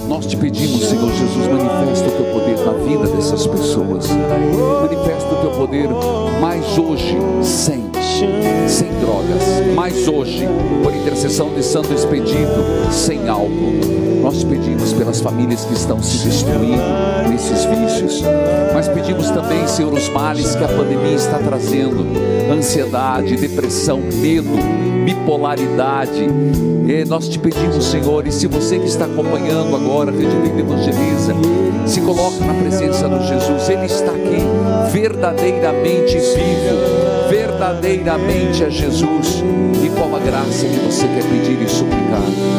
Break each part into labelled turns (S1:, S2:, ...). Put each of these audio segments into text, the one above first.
S1: Nós te pedimos, Senhor Jesus, manifesta o teu poder na vida dessas pessoas. Manifesta o teu poder mais hoje, sem drogas, mais hoje, por intercessão de Santo Expedito, sem álcool. Nós te pedimos pelas famílias que estão se destruindo nesses vícios, mas pedimos também, Senhor, os males que a pandemia está trazendo: ansiedade, depressão, medo, bipolaridade. Nós te pedimos, Senhor, e se você que está acompanhando agora Rede Vida Evangeliza, se coloca na presença de Jesus. Ele está aqui, verdadeiramente vivo, verdadeiramente é Jesus. E qual a graça que você quer pedir e suplicar?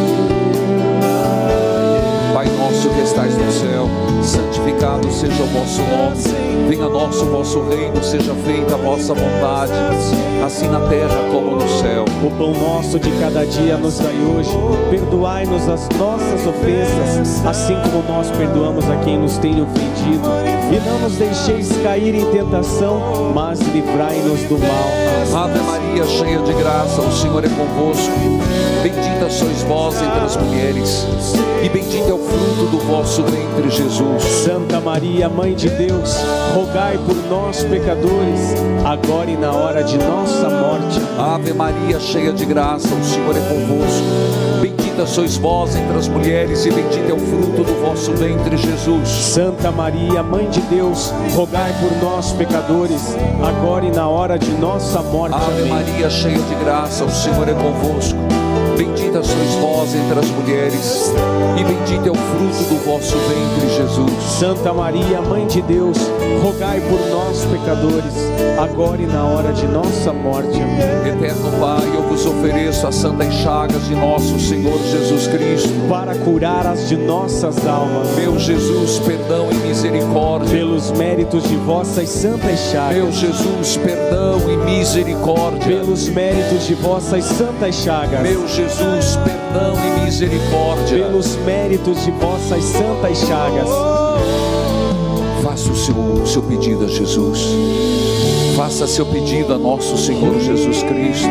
S1: Pai nosso que estais no céu, santificado seja o vosso nome, venha a nós o vosso reino, seja feita a vossa vontade, assim na terra como no céu.
S2: O pão nosso de cada dia nos dai hoje, perdoai-nos as nossas ofensas, assim como nós perdoamos a quem nos tem ofendido, e não nos deixeis cair em tentação, mas livrai-nos do mal.
S1: Ave Maria, cheia de graça, o Senhor é convosco, bendita sois vós entre as mulheres, e bendito é o fruto do vosso ventre, Jesus.
S2: Santa Maria, Mãe de Deus, rogai por nós, pecadores, agora e na hora de nossa morte.
S1: Ave Maria, cheia de graça, o Senhor é convosco, bendita sois vós entre as mulheres, e bendito é o fruto do vosso ventre, Jesus.
S2: Santa Maria, Mãe de Deus, rogai por nós, pecadores, agora e na hora de nossa morte.
S1: Ave
S2: Amém.
S1: Maria, cheia de graça, o Senhor é convosco, bendita sois vós entre as mulheres, e bendito é o fruto do vosso ventre, Jesus.
S2: Santa Maria, Mãe de Deus, rogai por nós, pecadores, agora e na hora de nossa morte. Amém.
S1: Eterno Pai, eu vos ofereço as santas chagas de nosso Senhor Jesus Cristo,
S2: para curar as de nossas almas.
S1: meu Jesus, perdão e misericórdia.
S2: Pelos méritos de vossas santas chagas.
S1: Meu Jesus, perdão e misericórdia.
S2: Pelos méritos de vossas santas chagas.
S1: Meu Jesus, perdão e misericórdia.
S2: Pelos méritos de vossas santas chagas.
S1: Faça o seu pedido a Jesus. Faça seu pedido a nosso Senhor Jesus Cristo.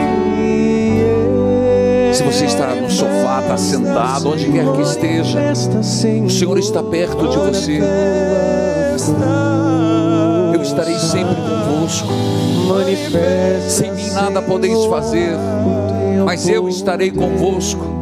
S1: Se você está no sofá, está sentado, onde quer que esteja, o Senhor está perto de você. Eu estarei sempre convosco. Sem mim nada podeis fazer, mas eu estarei convosco.